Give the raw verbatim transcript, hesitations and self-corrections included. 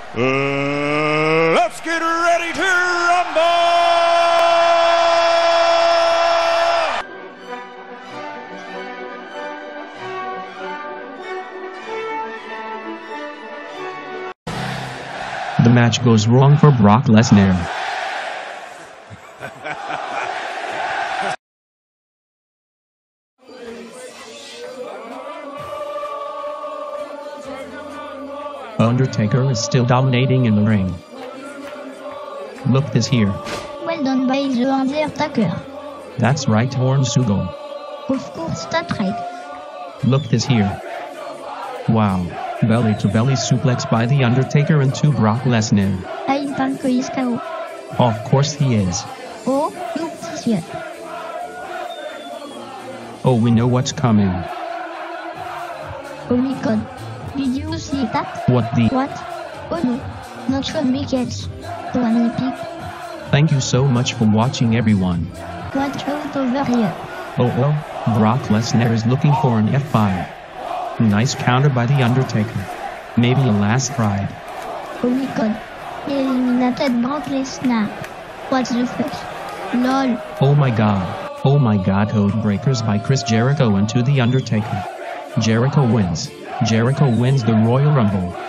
Uh, let's get ready to rumble! The match goes wrong for Brock Lesnar. Undertaker is still dominating in the ring. Look this here. Well done by the Undertaker. That's right, Hornswoggle. Of course, that's right. Look this here. Wow. Belly to belly suplex by the Undertaker into Brock Lesnar. I think he's K O. Of course he is. Oh, look this here. Oh, we know what's coming. Oh my god. Did you see that? What the? What? Oh no. Not Shawn Michaels. Oh, an epic. Thank you so much for watching, everyone. Watch out over here. Oh oh, Brock Lesnar is looking for an F five. Nice counter by The Undertaker. Maybe a last ride. Oh my god. He eliminated Brock Lesnar. What's the fuck? Lol. Oh my god. Oh my god, Code Breakers by Chris Jericho into The Undertaker. Jericho wins. Jericho wins the Royal Rumble.